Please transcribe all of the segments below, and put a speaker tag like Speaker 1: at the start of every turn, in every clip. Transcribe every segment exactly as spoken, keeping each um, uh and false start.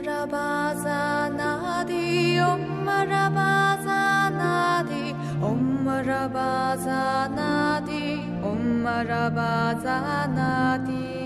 Speaker 1: Marabaza Nadi Om Marabaza Nadi Om Marabaza Nadi Om Marabaza Nadi。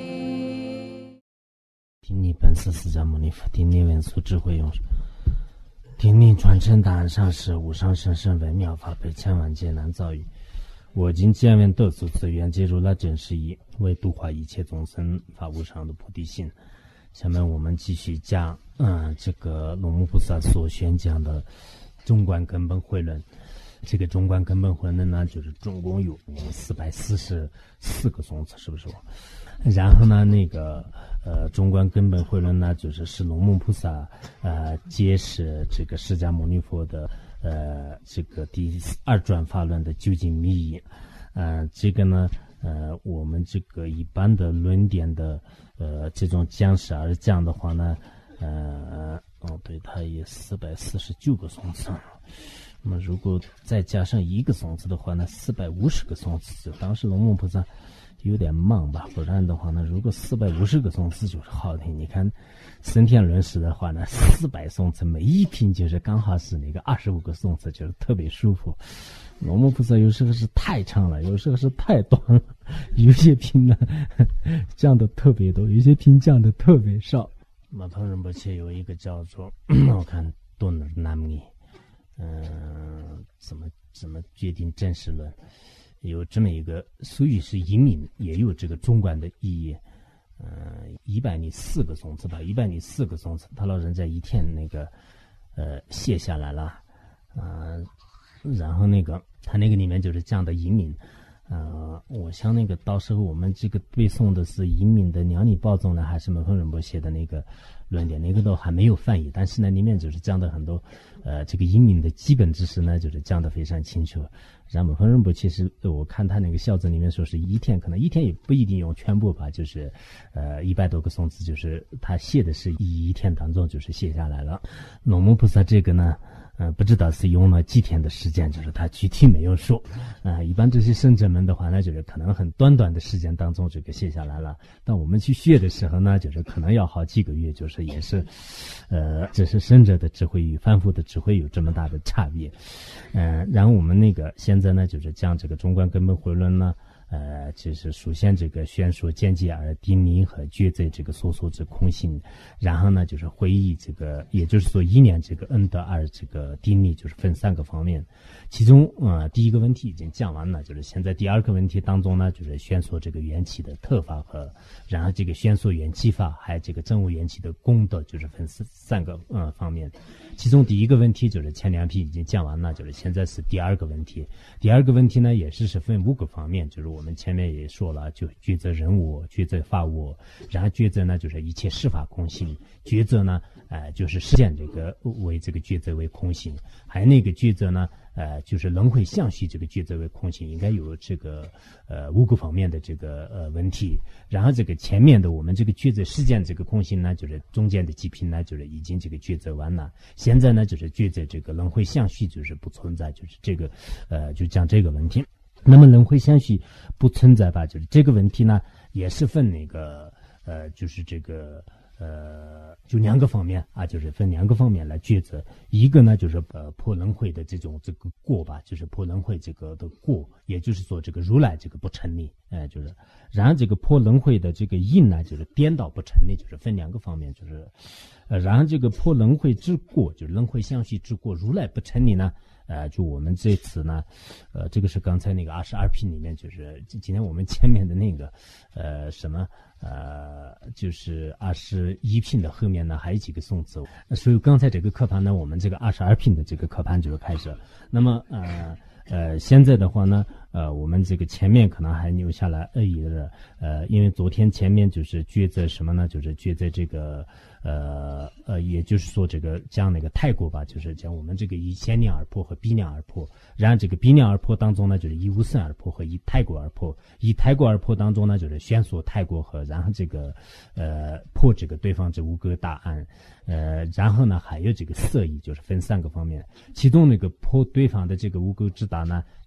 Speaker 2: 听你本师释迦牟尼佛，听你文殊智慧用，听你传承答案上师无上甚深微妙法，被千万劫难遭遇。我今见闻得所资源，皆如来真实义，为度化一切众生发无上的菩提心。下面我们继续讲，嗯，这个龙母菩萨所宣讲的中观根本慧论。这个中观根本慧论呢，就是总共有四百四十四个颂词，是不是？然后呢，那个呃，中观根本慧论呢，就是是龙母菩萨呃揭示这个释迦牟尼佛的呃这个第二转法论的究竟密意。呃，这个呢，呃，我们这个一般的论点的呃这种讲释而讲的话呢，呃，哦，对，它也四百四十九个颂词。那么如果再加上一个颂词的话呢，四百五十个颂词。当时龙母菩萨有点忙吧，不然的话呢，如果四百五十个颂词就是好听。你看升天论师的话呢，四百颂词每一品就是刚好是那个二十五个颂词，就是特别舒服。龙母菩萨有时候是太长了，有时候是太短了，有些品呢讲的特别多，有些品讲的特别少。马旁仁波切有一个叫做我看多南米嗯，怎么怎么决定真实论？有这么一个，所以是移民也有这个中观的意义。嗯、呃，一百零四个颂词吧，一百零四个颂词，他老人在一天那个呃写下来了，啊、呃，然后那个他那个里面就是讲的移民。呃，我想那个到时候我们这个背诵的是移民的娘尼宝宗呢，还是门峰仁波写的那个论点，那个都还没有翻译，但是呢，里面就是讲的很多，呃，这个移民的基本知识呢，就是讲的非常清楚。然后门峰仁波其实我看他那个小字里面说是一天，可能一天也不一定用全部吧，就是呃一百多个颂词，就是他写的是一一天当中就是写下来了。龙母菩萨这个呢。呃，不知道是用了几天的时间，就是他具体没有说。啊、呃，一般这些圣者们的话呢，就是可能很短短的时间当中这个写下来了。但我们去学的时候呢，就是可能要好几个月，就是也是，呃，这是圣者的智慧与凡夫的智慧有这么大的差别。嗯、呃，然后我们那个现在呢，就是讲这个中观根本慧论呢。呃，就是首先这个宣说见解而定名和抉择这个所说之空性，然后呢就是回忆这个，也就是说一念这个恩德而这个定力，就是分三个方面。其中呃第一个问题已经讲完了，就是现在第二个问题当中呢，就是宣说这个缘起的特法和，然后这个宣说缘起法，还有这个证悟缘起的功德，就是分三个呃方面。其中第一个问题就是前两批已经讲完了，就是现在是第二个问题。第二个问题呢，也是是分五个方面，就是我们前面也说了，就抉择人我、抉择法我，然后抉择呢就是一切事法空性，抉择呢，呃，就是实现这个为这个抉择为空性，还有那个抉择呢，呃，就是轮回相续这个抉择为空性，应该有这个呃五个方面的这个呃问题。然后这个前面的我们这个抉择实践这个空性呢，就是中间的几品呢，就是已经这个抉择完了。现在呢，就是抉择这个轮回相续就是不存在，就是这个呃，就讲这个问题。那么轮回相续不存在吧？就是这个问题呢，也是分那个呃，就是这个。呃，就两个方面啊，就是分两个方面来抉择。一个呢，就是呃破轮回的这种这个过吧，就是破轮回这个的过，也就是说这个如来这个不成立，哎、呃，就是，然后这个破轮回的这个因呢，就是颠倒不成立，就是分两个方面，就是，呃，然后这个破轮回之过，就是轮回相续之过，如来不成立呢。呃，就我们这次呢，呃，这个是刚才那个二十二品里面，就是今天我们前面的那个，呃，什么，呃，就是二十一品的后面呢，还有几个颂词，所以刚才这个课盘呢，我们这个二十二品的这个课盘就开始。那么，呃。呃，现在的话呢，呃，我们这个前面可能还留下来而已的，呃，因为昨天前面就是抉择什么呢？就是抉择这个，呃呃，也就是说这个讲那个泰国吧，就是讲我们这个以先量而破和比量而破，然后这个比量而破当中呢，就是以无生而破和以泰国而破，以泰国而破当中呢，就是宣说泰国和然后这个呃破这个对方这五个答案，呃，然后呢还有这个色义，就是分三个方面，其中那个破对方的这个五个之答呢，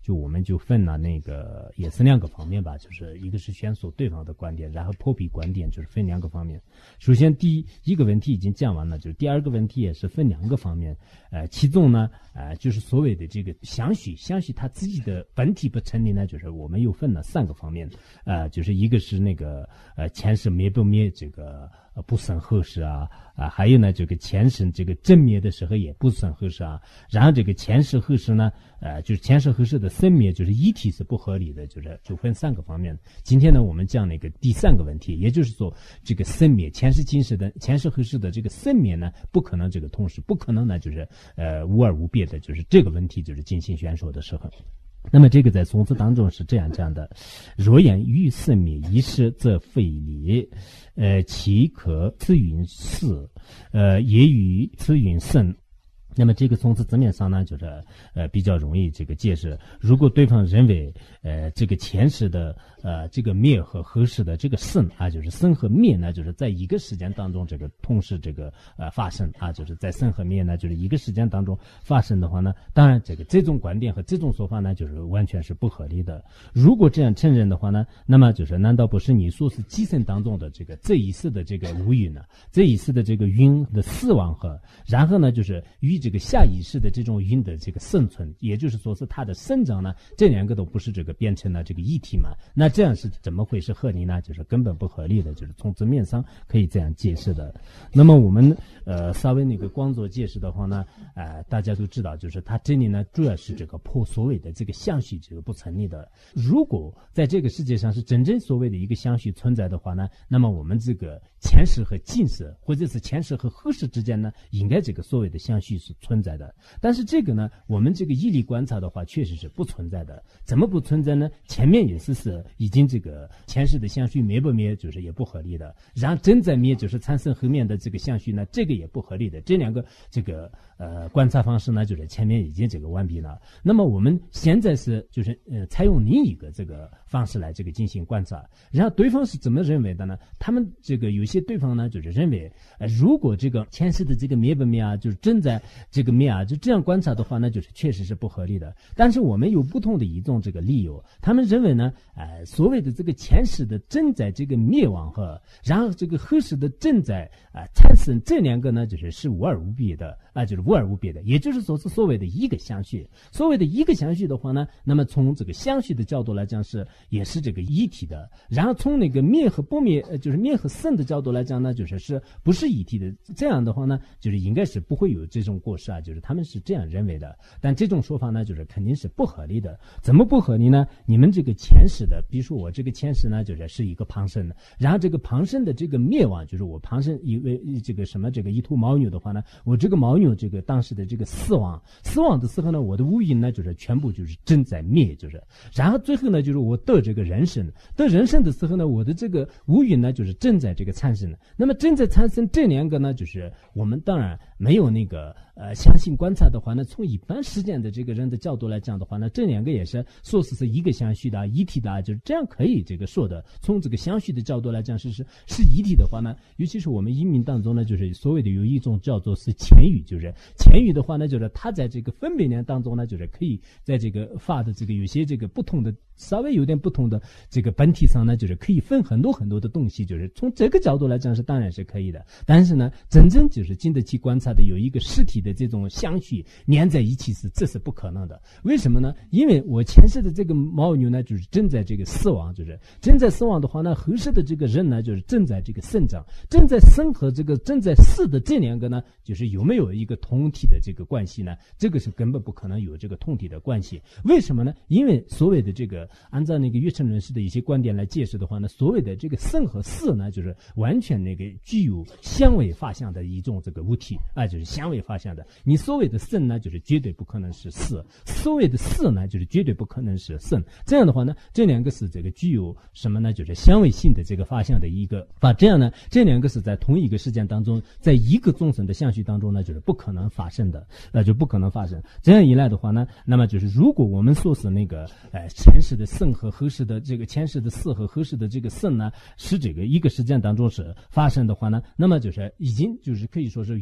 Speaker 2: 就我们就分了那个也是两个方面吧，就是一个是宣说对方的观点，然后破壁观点，就是分两个方面。首先第一一个问题已经讲完了，就是第二个问题也是分两个方面，呃，其中呢，呃，就是所谓的这个相续，相续它自己的本体不成立呢，就是我们又分了三个方面，呃，就是一个是那个呃前世灭不灭这个。不生后世啊啊，还有呢，这个前世这个正灭的时候也不生后世啊。然后这个前世后世呢，呃，就是前世后世的生灭就是一体是不合理的，就是就分三个方面。今天呢，我们讲那个第三个问题，也就是说，这个生灭前世今世的前世后世的这个生灭呢，不可能这个同时，不可能呢，就是呃无二无别的，就是这个问题就是进行宣说的时候。那么这个在宋词当中是这样讲的：若言于生灭一时，则非理。呃，其可此云是，呃，也与此云生。那么这个从字字面上呢，就是呃比较容易这个解释。如果对方认为呃这个前世的呃这个灭和后世的这个生啊，就是生和灭呢，就是在一个时间当中这个同时这个呃发生啊，就是在生和灭呢，就是一个时间当中发生的话呢，当然这个这种观点和这种说法呢，就是完全是不合理的。如果这样承认的话呢，那么就是难道不是你说是寄生当中的这个这一世的这个无云呢？这一世的这个云的死亡和然后呢就是与这个下意识的这种云的这个生存，也就是说是它的生长呢，这两个都不是这个变成了这个一体嘛？那这样是怎么会是合理呢？就是根本不合理的，就是从字面上可以这样解释的。那么我们呃稍微那个光做解释的话呢，呃大家都知道，就是它这里呢主要是这个破所谓的这个相续这个不成立的。如果在这个世界上是真正所谓的一个相续存在的话呢，那么我们这个前世和今世，或者是前世和后世之间呢，应该这个所谓的相续是存在的。但是这个呢，我们这个义理观察的话，确实是不存在的。怎么不存在呢？前面也是是已经这个前世的相续灭不灭，就是也不合理的。然后正在灭，就是产生后面的这个相续呢，这个也不合理的。这两个这个呃观察方式呢，就是前面已经这个完毕了。那么我们现在是就是呃采用另一个这个方式来这个进行观察。然后对方是怎么认为的呢？他们这个有些对方呢，就是认为呃如果这个前世的这个灭不灭啊，就是正在这个灭啊，就这样观察的话呢，就是确实是不合理的。但是我们有不同的一种这个理由，他们认为呢，呃，所谓的这个前世的正在这个灭亡和，然后这个后世的正在啊、呃、产生，这两个呢，就是是无二无别的啊、呃，就是无二无别的，也就是说是所谓的一个相续。所谓的一个相续的话呢，那么从这个相续的角度来讲是也是这个一体的。然后从那个灭和不灭，呃，就是灭和生的角度来讲呢，就是是不是一体的。这样的话呢，就是应该是不会有这种过失啊，就是他们是这样认为的。但这种说法呢，就是肯定是不合理的。怎么不合理呢？你们这个前世的，比如说我这个前世呢，就是是一个旁生的，然后这个旁生的这个灭亡，就是我旁生因为这个什么这个一头牦牛的话呢，我这个牦牛这个当时的这个死亡，死亡的时候呢，我的五阴呢就是全部就是正在灭，就是然后最后呢就是我得这个人生，得人生的时候呢，我的这个五阴呢就是正在这个产生的。那么正在产生这两个呢，就是我们当然没有那个呃相信观察的话呢，从一般实践的这个人的角度来讲的话呢，这两个也是说是是一个相续的一体的，就是这样可以这个说的。从这个相续的角度来讲是是是一体的话呢，尤其是我们移民当中呢，就是所谓的有一种叫做是前语，就是前语的话呢，就是它在这个分别念当中呢，就是可以在这个发的这个有些这个不同的稍微有点不同的这个本体上呢，就是可以分很多很多的东西，就是从这个角度来讲是当然是可以的。但是呢，真正就是经得起观察的有一个实体的这种相续粘在一起是这是不可能的。为什么呢？因为我前世的这个牦牛呢，就是正在这个死亡，就是正在死亡的话呢，后世的这个人呢，就是正在这个生长，正在生和这个正在死的这两个呢，就是有没有一个同体的这个关系呢？这个是根本不可能有这个同体的关系。为什么呢？因为所谓的这个按照那个月称论师的一些观点来解释的话呢，所谓的这个生和死呢，就是完全那个具有相位法相的一种这个物体啊，就是相位法相的。你所谓的生呢，就是绝对不可能是死；所谓的死呢，就是绝对不可能是生。这样的话呢，这两个是这个具有什么呢？就是相位性的这个法相的一个法。这样呢，这两个是在同一个事件当中，在一个众生的相续当中呢，就是不可能发生的，那就不可能发生。这样一来的话呢，那么就是如果我们说是那个呃前世的生和后世的这个前世的死和后世的这个生呢，是这个一个事件当中是发生的话呢，那么就是已经就是可以说是原来的这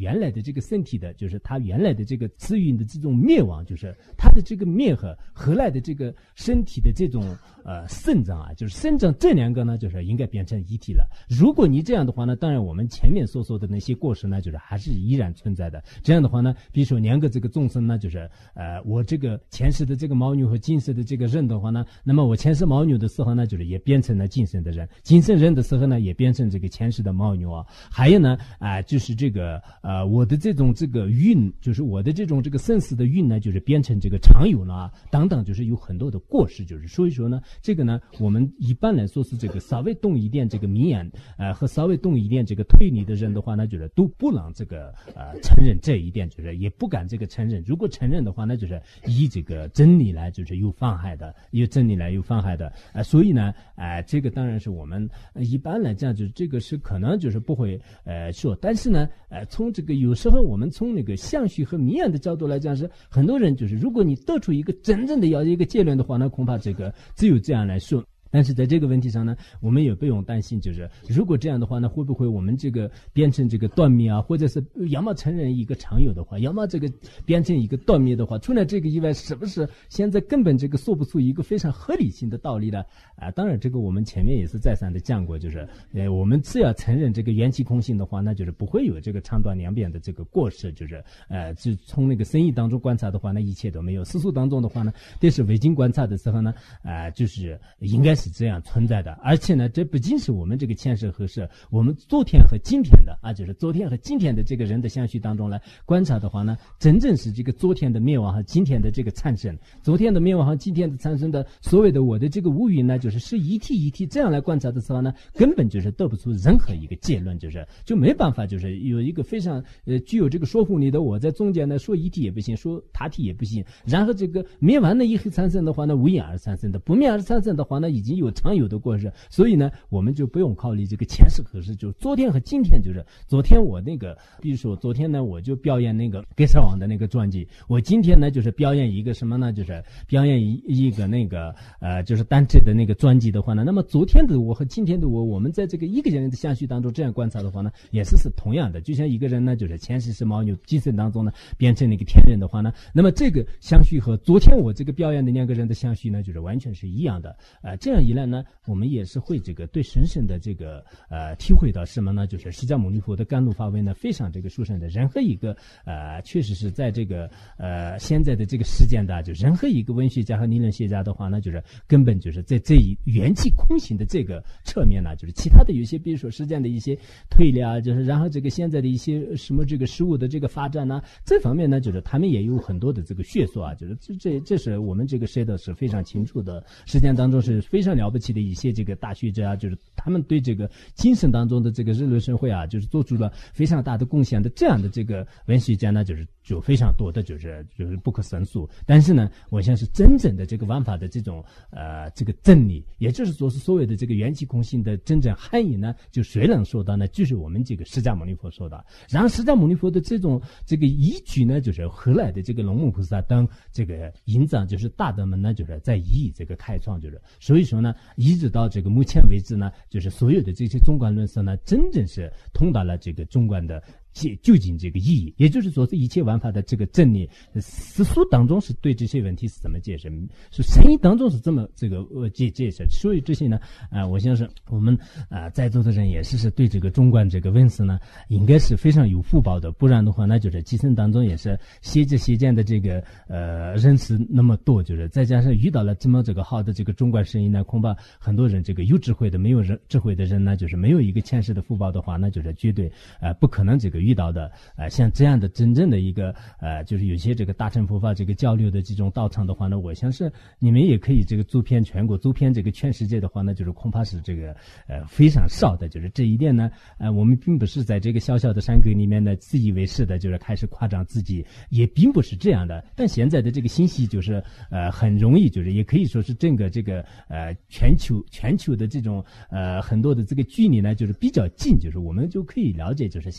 Speaker 2: 这个身体的，就是它原来的这个次运的这种灭亡，就是它的这个灭和后来的这个身体的这种呃生长啊，就是生长这两个呢，就是应该变成一体了。如果你这样的话呢，当然我们前面所说的那些过失呢，就是还是依然存在的。这样的话呢，比如说两个这个众生呢，就是呃我这个前世的这个牦牛和今世的这个人的话呢，那么我前世牦牛的时候呢，就是也变成了今生的人，今生人的时候呢，也变成这个前世的牦牛啊。还有呢啊、呃，就是这个呃我的这种这个运，就是我的这种这个生死的运呢，就是变成这个常有了等等，就是有很多的过失，就是所以说呢，这个呢，我们一般来说是这个稍微动一点这个迷眼呃和稍微动一点这个推理的人的话呢，就是都不能这个呃承认这一点，就是也不敢这个承认。如果承认的话呢，就是以这个真理来就是有妨害的，以真理来有妨害的啊、呃，所以呢，啊、呃，这个当然是我们、呃、一般来讲，就是这个是可能就是不会呃说，但是呢，呃，从这个有时候我们从那个相续和迷眼的角度来讲，是很多人就是如果你得出一个真正的要一个结论的话呢，恐怕这个只有这样来说。但是在这个问题上呢，我们也不用担心，就是如果这样的话呢，会不会我们这个变成这个断灭啊，或者是要么承认一个常有的话，要么这个变成一个断灭的话，除了这个以外，是不是现在根本这个说不出一个非常合理性的道理呢？啊，当然这个我们前面也是再三的讲过，就是呃，我们只要承认这个缘起空性的话，那就是不会有这个长短两边的这个过失，就是呃，就从那个生意当中观察的话呢，一切都没有；世俗当中的话呢，但是伪经观察的时候呢，啊、呃，就是应该是这样存在的。而且呢，这不仅是我们这个前世和世，我们昨天和今天的啊，就是昨天和今天的这个人的相续当中来观察的话呢，真正是这个昨天的灭亡和今天的这个产生，昨天的灭亡和今天的产生的所谓的我的这个无云呢，就是是一体一体这样来观察的时候呢，根本就是得不出任何一个结论，就是就没办法，就是有一个非常呃具有这个说服力的我在中间呢，说一体也不行，说他体也不行，然后这个灭完的一体产生的话呢，无因而产生的，不灭而产生的话呢，已经有常有的过失，所以呢，我们就不用考虑这个前世何事，就昨天和今天，就是昨天我那个，比如说昨天呢，我就表演那个给上网的那个专辑，我今天呢就是表演一个什么呢？就是表演一一个那个呃，就是单车的那个专辑的话呢，那么昨天的我和今天的我，我们在这个一个人的相续当中这样观察的话呢，也是是同样的，就像一个人呢，就是前世是牦牛，今生当中呢变成那个天人的话呢，那么这个相续和昨天我这个表演的两个人的相续呢，就是完全是一样的。呃，这样一来呢，我们也是会这个对神圣的这个呃体会到什么呢？就是释迦牟尼佛的甘露法位呢，非常这个殊胜的。任何一个呃，确实是在这个呃现在的这个时间的，就任何一个文学家和理论学家的话呢，就是根本就是在这一缘起空性的这个侧面呢，就是其他的有些比如说时间的一些推理啊，就是然后这个现在的一些什么这个事物的这个发展呢，这方面呢，就是他们也有很多的这个学说啊，就是这这这是我们这个谁的是非常清楚的。时间当中是非常了不起的一些这个大学者啊，就是他们对这个精神当中的这个日轮社会啊，就是做出了非常大的贡献的。这样的这个文学家呢，就是就非常多的，就是就是不可胜数。但是呢，我想是真正的这个玩法的这种呃这个真理，也就是说是所谓的这个缘起空性的真正含义呢，就谁能说到呢？就是我们这个释迦牟尼佛说的。然后释迦牟尼佛的这种这个依据呢，就是后来的这个龙母菩萨等这个引藏，就是大德们呢，就是在以这个开创，就是所以说呢，一直到这个目前为止呢，就是所有的这些中观论述呢，真正是通达了这个中观的究竟这个意义，也就是说是一切玩法的这个真理，世俗当中是对这些问题是怎么解释，是生意当中是这么这个呃解解释。所以这些呢，啊、呃，我相信我们啊、呃、在座的人也是是对这个中观这个文字呢，应该是非常有福报的，不然的话，那就是今生当中也是学着学见的这个呃人是那么多，就是再加上遇到了这么这个好的这个中观生意呢，恐怕很多人这个有智慧的没有人智慧的人呢，就是没有一个前世的福报的话，那就是绝对呃不可能这个遇到的呃像这样的真正的一个呃就是有些这个大乘佛法这个交流的这种道场的话呢，我想是你们也可以这个走遍全国，走遍这个全世界的话呢，就是恐怕是这个呃非常少的。就是这一点呢，呃我们并不是在这个小小的山沟里面呢自以为是的，就是开始夸张自己，也并不是这样的。但现在的这个信息就是呃很容易，就是也可以说是整个这个呃全球全球的这种呃很多的这个距离呢，就是比较近，就是我们就可以了解，就是现在真正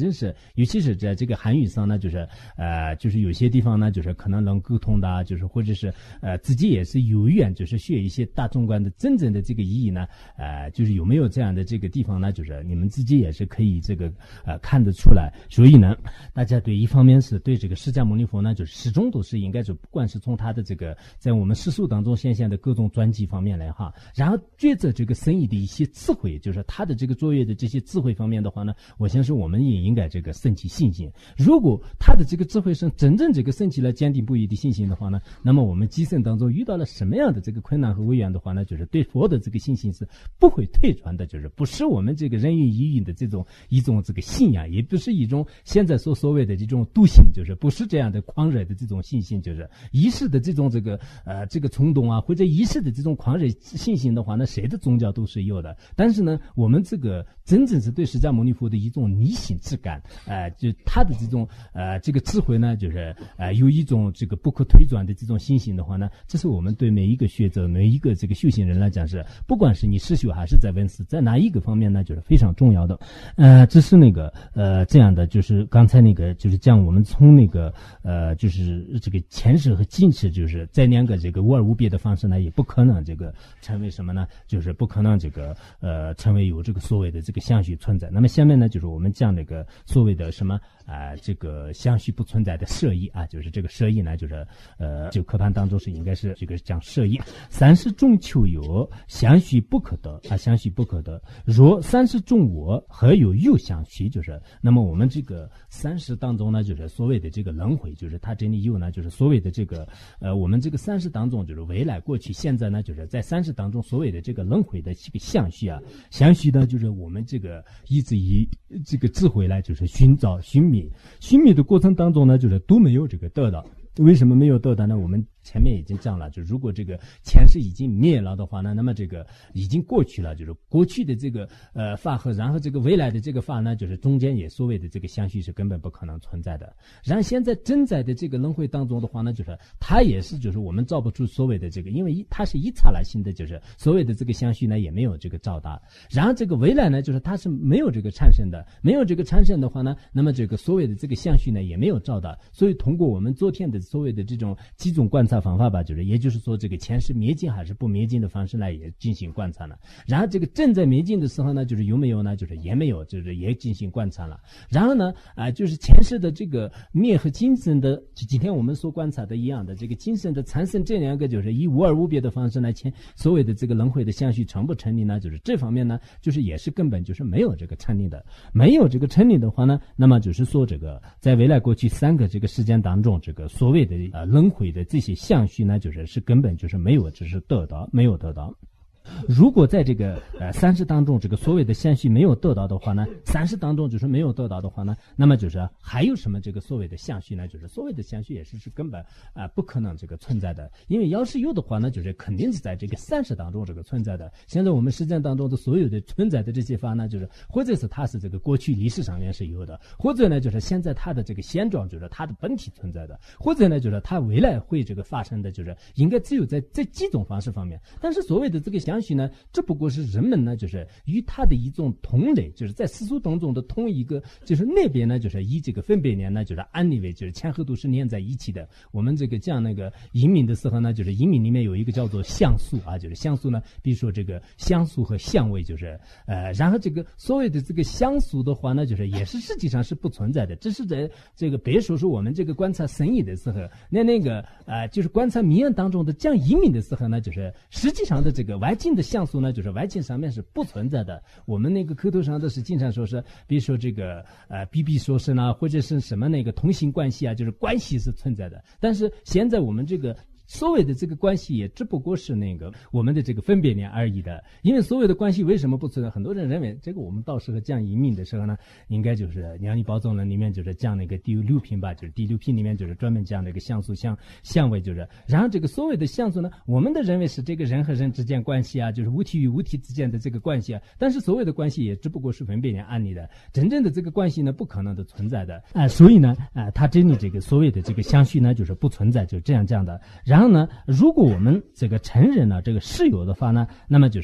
Speaker 2: 正是，尤其是在这个韩语上呢，就是呃，就是有些地方呢，就是可能能沟通的，就是或者是呃自己也是有缘，就是学一些大众观的真正的这个意义呢，呃，就是有没有这样的这个地方呢？就是你们自己也是可以这个呃看得出来。所以呢，大家对一方面是对这个释迦牟尼佛呢，就是始终都是应该是不管是从他的这个在我们世俗当中显现的各种传记方面来哈，然后觉着这个生意的一些智慧，就是他的这个卓越的这些智慧方面的话呢，我相信我们也应该这个升起信心。如果他的这个智慧是真正这个升起了坚定不移的信心的话呢，那么我们基生当中遇到了什么样的这个困难和危险的话呢，就是对佛的这个信心是不会退转的，就是不是我们这个人云亦云的这种一种这个信仰，也不是一种现在所所谓的这种笃信，就是不是这样的狂热的这种信心，就是一时的这种这个呃这个冲动啊，或者一时的这种狂热信心的话呢，谁的宗教都是有的。但是呢，我们这个真正是对释迦牟尼佛的一种迷信之感，呃，就他的这种呃这个智慧呢，就是呃有一种这个不可推转的这种信心的话呢，这是我们对每一个学者、每一个这个修行人来讲是，不管是你实修还是在闻思，在哪一个方面呢，就是非常重要的。呃，这是那个呃这样的，就是刚才那个就是讲我们从那个呃就是这个前世和今世，就是在两个这个无二无别的方式呢，也不可能这个成为什么呢？就是不可能这个呃成为有这个所谓的这个相续存在。那么下面呢，就是我们讲那个所谓的什么啊、呃、这个相续不存在的摄意啊，就是这个摄意呢，就是呃就课盘当中是应该是这个讲摄意。三世中求有，相续不可得啊，相续不可得。若三世中我，何有有相续？就是那么我们这个三世当中呢，就是所谓的这个轮回，就是它这里有呢，就是所谓的这个呃我们这个三世当中，就是未来、过去、现在呢，就是在三世当中所谓的这个轮回的这个相续啊，相续呢，就是我们这个一直以这个智慧来就是寻找、寻觅、寻觅的过程当中呢，就是都没有这个得到。为什么没有得到呢？我们前面已经讲了，就如果这个前世已经灭了的话呢，那么这个已经过去了，就是过去的这个呃法和然后这个未来的这个法呢，就是中间也所谓的这个相续是根本不可能存在的。然后现在正在的这个轮回当中的话呢，就是它也是就是我们造不出所谓的这个，因为一它是一刹那性的，就是所谓的这个相续呢也没有这个照达。然后这个未来呢，就是它是没有这个产生的，没有这个产生的话呢，那么这个所谓的这个相续呢也没有照达。所以通过我们昨天的所谓的这种几种观察方法吧，就是也就是说这个前世灭尽还是不灭尽的方式来也进行观察了。然后这个正在灭尽的时候呢，就是有没有呢？就是也没有，就是也进行观察了。然后呢，啊、呃，就是前世的这个灭和今生的，就今天我们所观察的一样的这个今生的产生这两个，就是以无二无别的方式来前所谓的这个轮回的相续成不成立呢？就是这方面呢，就是也是根本就是没有这个成立的。没有这个成立的话呢，那么就是说这个在未来过去三个这个时间当中，这个所谓的呃轮回的这些相续呢，就是是根本就是没有，只是得到，没有得到。如果在这个呃三世当中，这个所谓的相续没有得到的话呢，三世当中就是没有得到的话呢，那么就是还有什么这个所谓的相续呢？就是所谓的相续也是是根本啊、呃、不可能这个存在的，因为要是有的话呢，就是肯定是在这个三世当中这个存在的。现在我们实践当中的所有的存在的这些法呢，就是或者是它是这个过去历史上面是有的，或者呢就是现在它的这个现状就是它的本体存在的，或者呢就是它未来会这个发生的，就是应该只有在这几种方式方面。但是所谓的这个相续呢，这不过是人们呢就是与它的一种同类，就是在世俗当中的同一个，就是那边呢就是以这个分别念呢就是安立为就是前后都是连在一起的。我们这个讲那个阴明的时候呢，就是阴明里面有一个叫做相素啊，就是相素呢，比如说这个相素和相位，就是呃然后这个所谓的这个相素的话呢，就是也是实际上是不存在的，只是在这个别说是我们这个观察生意的时候，那那个呃就是观察明暗当中的讲阴明的时候呢，就是实际上的这个外境的相素呢，就是外境上面是不存在的。我们那个口头上的是经常说是，比如说这个呃比比说是呢，或者是什么那个同性关系啊，就是关系是存在的。但是现在我们这个所谓的这个关系也只不过是那个我们的这个分别念而已的。因为所谓的关系为什么不存在？很多人认为这个我们到时候讲阴明的时候呢，应该就是《梁尼宝宗论》里面就是讲那个第六品吧，就是第六品里面就是专门讲那个相素相相位，就是然后这个所谓的相素呢，我们的认为是这个人和人之间关系啊，就是物体与物体之间的这个关系啊，但是所谓的关系也只不过是分别念安立的，真正的这个关系呢不可能的存在的啊、呃，所以呢啊、呃，它这里这个所谓的这个相续呢就是不存在，就这样这样的。然后呢，如果我们这个承认了这个是有的话呢，那么就是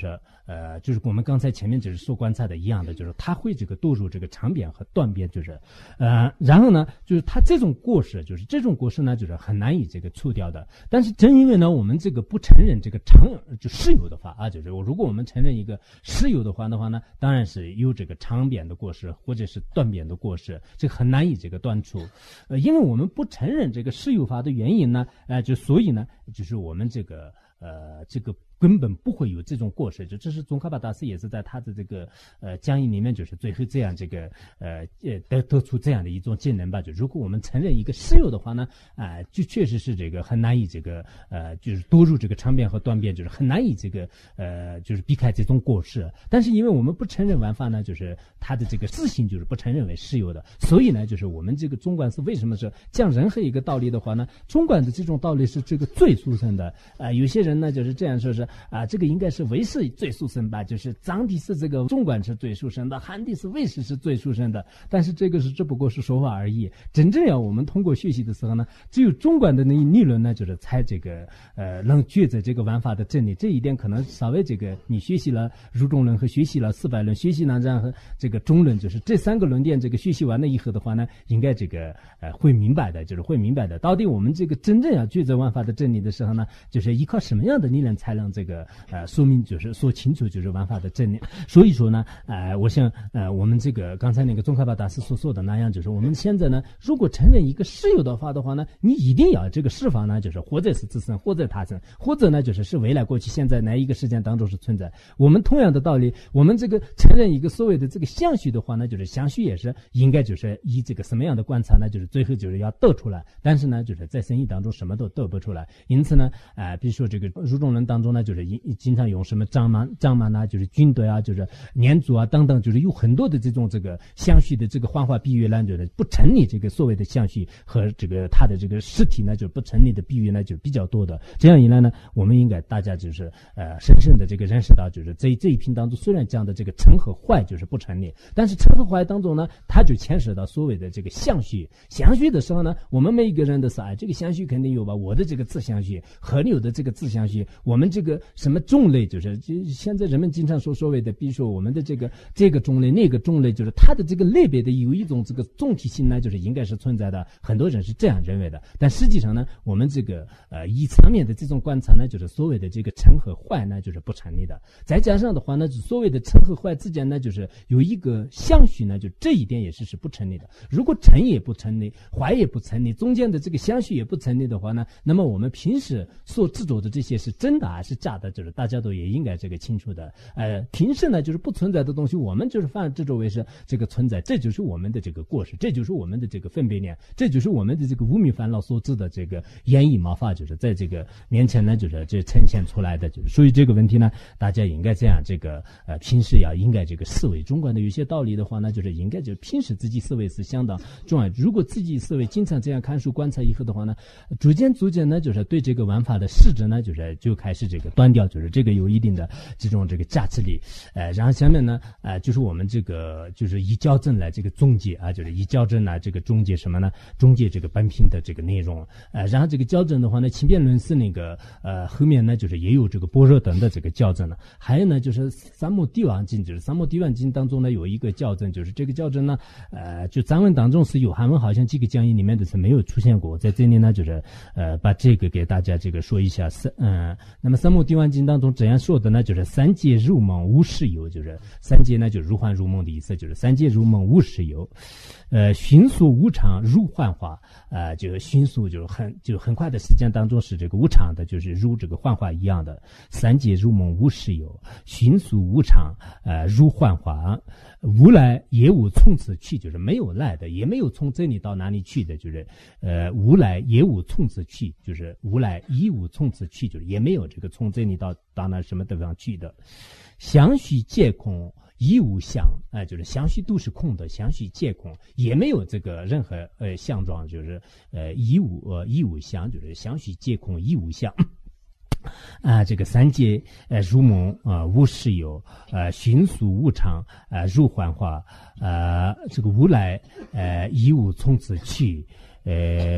Speaker 2: 呃，就是我们刚才前面就是说观察的一样的，就是它会这个堕入这个长边和断边，就是呃，然后呢，就是它这种过失，就是这种过失呢，就是很难以这个除掉的。但是正因为呢，我们这个不承认这个长就实有的话啊，就是如果我们承认一个实有的话的话呢，当然是有这个长边的过失或者是断边的过失，这个很难以这个断除。呃，因为我们不承认这个实有法的原因呢，呃，就所以呢，就是我们这个呃这个。根本不会有这种过失，就这是宗喀巴大师也是在他的这个呃讲义里面，就是最后这样这个呃呃得得出这样的一种结论吧。就如果我们承认一个实有的话呢，啊、呃，就确实是这个很难以这个呃就是多入这个长边和断边，就是很难以这个呃就是避开这种过失。但是因为我们不承认完法呢，就是他的这个自性就是不承认为实有的，所以呢，就是我们这个中观是为什么是讲任何一个道理的话呢，中观的这种道理是这个最殊胜的。啊、呃，有些人呢就是这样说是。啊，这个应该是唯识最殊胜吧，就是藏地是这个中观是最殊胜的，汉地是唯识是最殊胜的，但是这个是只不过是说法而已。真正要我们通过学习的时候呢，只有中观的那理论呢，就是才这个呃能觉得这个玩法的真理。这一点可能稍微这个你学习了入中论和学习了四百论，学习了然后这个中论，就是这三个论点这个学习完了以后的话呢，应该这个呃会明白的，就是会明白的。到底我们这个真正要觉得玩法的真理的时候呢，就是依靠什么样的理论才能这个。呃，说明就是说清楚就是玩法的真理。所以说呢，呃，我想呃，我们这个刚才那个宗喀巴大师所说的那样，就是我们现在呢，如果承认一个实有的话的话呢，你一定要这个实法呢，就是或者是自身，或者他身，或者呢就是是未来、过去、现在哪一个时间当中是存在。我们同样的道理，我们这个承认一个所谓的这个相续的话呢，就是相续也是应该就是以这个什么样的观察呢，就是最后就是要得出来。但是呢，就是在生意当中什么都得不出来。因此呢，呃，比如说这个入中论当中呢，就是经常用什么张满、张满啊，就是军队啊，就是年族啊等等，就是有很多的这种这个相续的这个幻化比喻呢，就是不成立这个所谓的相续和这个它的这个实体呢，就不成立的比喻呢，就比较多的。这样一来呢，我们应该大家就是呃深深的这个认识到，就是这这一篇当中虽然讲的这个成和坏就是不成立，但是成和坏当中呢，它就牵涉到所谓的这个相续。相续的时候呢，我们每一个人都是哎，这个相续肯定有吧，我的这个自相续和你有的这个自相续，我们这个什么种类就是现在人们经常说所谓的，比如说我们的这个这个种类那个种类，就是它的这个类别的有一种这个总体性呢，就是应该是存在的。很多人是这样认为的，但实际上呢，我们这个呃以层面的这种观察呢，就是所谓的这个成和坏呢，就是不成立的。再加上的话呢，所谓的成和坏之间呢，就是有一个相续呢，就这一点也是是不成立的。如果成也不成立，坏也不成立，中间的这个相续也不成立的话呢，那么我们平时所执着的这些是真的还是假的，就是大家都也应该这个清楚的。呃，平时呢就是不存在的东西，我们就是反而执着为是这个存在，这就是我们的这个过失，这就是我们的这个分别念，这就是我们的这个无明烦恼所致的这个言语毛发，就是在这个面前呢，就是这呈现出来的。就是所以这个问题呢，大家应该这样，这个呃平时要应该这个思维中观的有些道理的话呢，就是应该就平时自己思维是相当重要。如果自己思维经常这样看书观察以后的话呢，逐渐逐渐呢，就是对这个玩法的实质呢，就是就开始这个断掉，就是这个有一定的这种这个价值力。呃，然后下面呢，呃，就是我们这个就是以校正来这个总结啊，就是以校正来这个总结什么呢？总结这个本品的这个内容。呃，然后这个校正的话呢，轻便论是那个呃后面呢，就是也有这个般若等的这个校正了。还有呢，就是三摩地王经，就是三摩地王经当中呢有一个校正，就是这个校正呢，呃，就藏文当中是有，韩文好像几个讲义里面的是没有出现过。在这里呢，就是呃把这个给大家这个说一下。三嗯，那么三摩地王经当中这样说的呢，就是三界入梦无实有，就是三界呢就如幻如梦的意思，就是三界入梦无实有。呃，迅速无常如幻化，呃，就迅速就很就很快的时间当中是这个无常的，就是如这个幻化一样的。三界入梦无实有，迅速无常，呃，如幻化，无来也无从此去，就是没有来的，也没有从这里到哪里去的，就是呃，无来也无从此去，就是无来亦无从此去，就是也没有这个从这里到到那什么地方去的。相续皆空。亦无相，哎、呃，就是相续都是空的，相续皆空，也没有这个任何呃相状，就是呃亦无呃亦无相，就是相续皆空，亦无相。啊，这个三界呃入梦啊、呃、无实有，呃迅速无常呃如幻化，呃这个无来呃亦无从此去，呃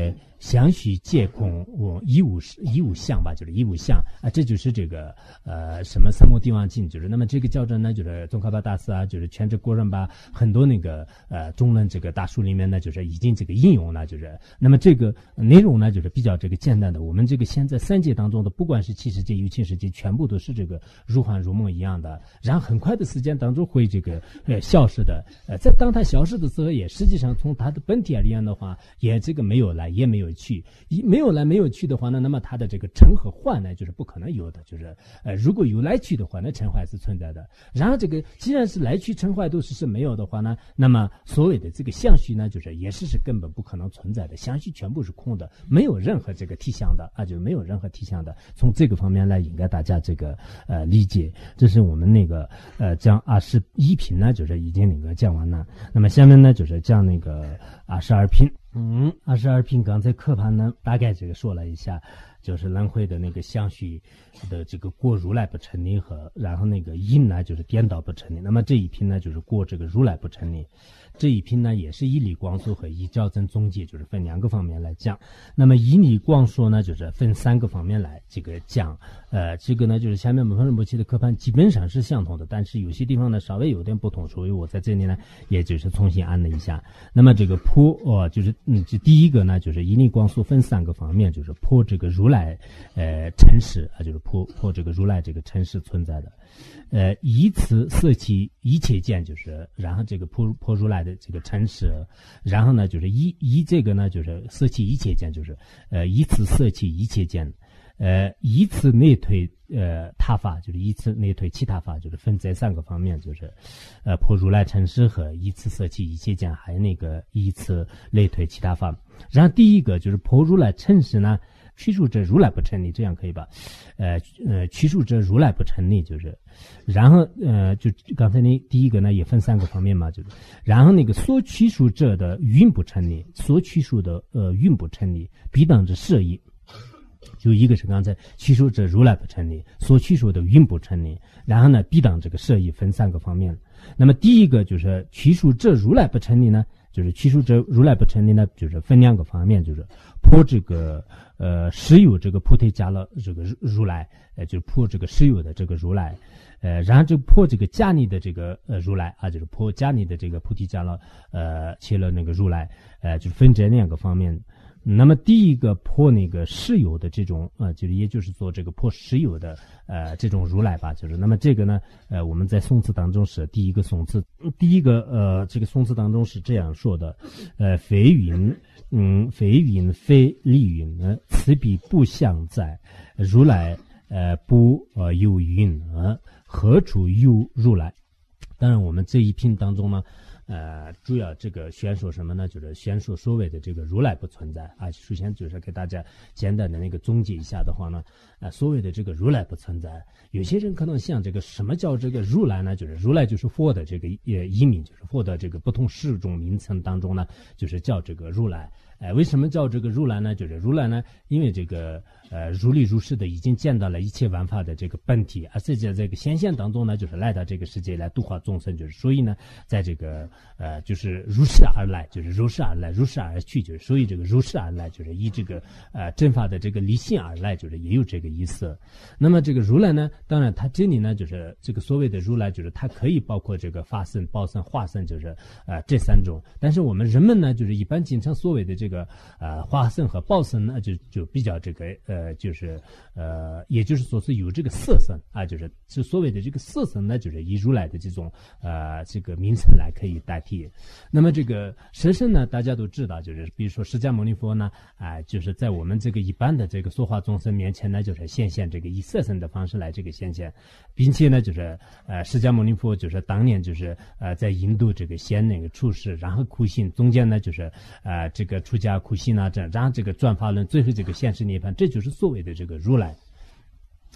Speaker 2: 相续皆空，我一无一无相吧，就是一无相啊，这就是这个呃什么三摩地王经，就是那么这个教证呢，就是宗喀巴大师啊，就是全智国人吧，很多那个呃中论这个大书里面呢，就是已经这个应用了，就是那么这个内容呢，就是比较这个简单的。我们这个现在三界当中的，不管是七世界、有情世界，全部都是这个如幻如梦一样的，然后很快的时间当中会这个呃消失的。呃，在当它消失的时候，也实际上从它的本体而言的话，也这个没有来，也没有去，一没有来没有去的话呢，那么它的这个成和幻呢，就是不可能有的，就是呃如果有来去的话，那成坏是存在的。然后这个既然是来去成坏都是是没有的话呢，那么所谓的这个相续呢，就是也是是根本不可能存在的，相续全部是空的，没有任何这个体相的啊，就没有任何体相的。从这个方面来，应该大家这个呃理解。这是我们那个呃讲二十一品呢，就是已经那个讲完了。那么下面呢，就是讲那个二十二品。嗯，二十二品刚才课盘呢，大概这个说了一下，就是轮回的那个相续的这个过如来不成立和，然后那个因呢就是颠倒不成立。那么这一品呢，就是过这个如来不成立。这一品呢，也是以理光说和以教证宗解，就是分两个方面来讲。那么以理光说呢，就是分三个方面来这个讲。呃，这个呢，就是下面我们分不期的课盘基本上是相同的，但是有些地方呢稍微有点不同，所以我在这里呢，也就是重新按了一下。那么这个破哦，就是嗯，这第一个呢，就是以理光说分三个方面，就是破这个如来呃尘世啊，就是破破这个如来这个尘世存在的。呃，以此摄其一切见，就是然后这个破破如来的这个尘世，然后呢就是以以这个呢就是摄其一切见，就是呃以此摄其一切见，呃以此内推呃他法，就是以此内推其他法，就是分这三个方面，就是呃破如来尘世和以此摄其一切见，还有那个以此内推其他法。然后第一个就是破如来尘世呢，趋数者如来不成立，这样可以吧？呃呃，趋数者如来不成立，就是，然后呃，就刚才那第一个呢也分三个方面嘛，就是，然后那个所趋数者的运不成立，所趋数的呃运不成立，必当之摄意。就一个是刚才趋数者如来不成立，所趋数的运不成立，然后呢必当这个摄意分三个方面。那么第一个就是趋数者如来不成立呢，就是趋数者如来不成立呢，就是分两个方面，就是破这个呃实有这个菩提伽罗这个如来，呃就是破这个实有的这个如来，呃然后就破这个迦尼的这个呃如来啊，就是破迦尼的这个菩提伽罗呃切了那个如来，呃就是分这两个方面。那么第一个破那个实有的这种呃，就是也就是做这个破实有的呃这种如来吧，就是那么这个呢呃我们在宋词当中是第一个宋词，第一个呃这个宋词当中是这样说的，呃非云嗯非云非立云呢，此彼不相在，如来呃不呃有云呃何处有如来？当然我们这一品当中呢。呃，主要这个宣说什么呢？就是宣说所谓的这个如来不存在啊。首先就是给大家简单的那个总结一下的话呢，呃，所谓的这个如来不存在，有些人可能想这个什么叫这个如来呢？就是如来就是佛的这个呃译名，就是佛的这个不同十种名称当中呢，就是叫这个如来。哎、呃，为什么叫这个如来呢？就是如来呢，因为这个呃如理如是的已经见到了一切万法的这个本体，而且在这个显现当中呢，就是来到这个世界来度化众生，就是所以呢，在这个呃就是如是而来，就是如是而来，如是而去，就是所以这个如是而来，就是以这个呃正法的这个理性而来，就是也有这个意思。那么这个如来呢，当然它这里呢就是这个所谓的如来，就是它可以包括这个法身、报身、化身，就是呃这三种。但是我们人们呢，就是一般经常所谓的这个呃化身和报身呢，就就比较这个呃就是呃也就是说是有这个色身啊，就是就所谓的这个色身呢，就是以如来的这种呃这个名称来可以代替。那么这个色身呢，大家都知道，就是比如说释迦牟尼佛呢，啊、呃，就是在我们这个一般的这个说话众生面前呢，就是显现这个以色身的方式来这个显现，并且呢，就是呃释迦牟尼佛就是当年就是呃在印度这个显那个出世，然后苦行，中间呢就是呃这个出家苦行啊，这然后这个转法轮，最后这个现世涅槃，这就是所谓的这个如来。